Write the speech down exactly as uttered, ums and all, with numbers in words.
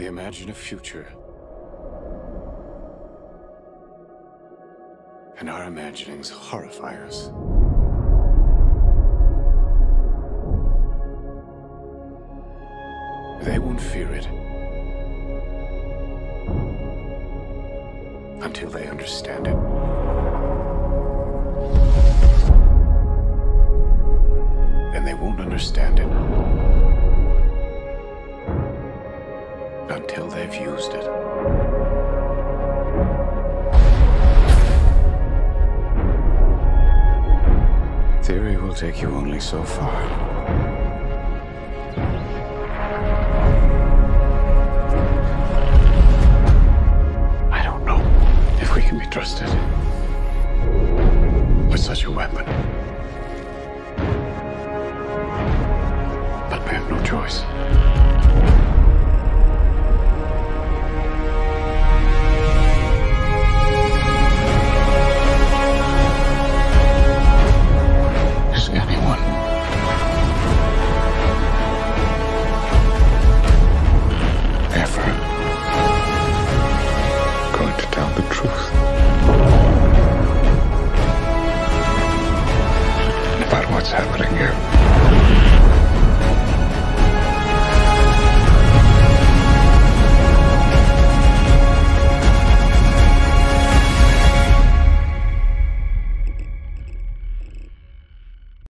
imagine a future. And our imaginings horrify us. They won't fear it until they understand it. And they won't understand it until they've used it. Theory will take you only so far.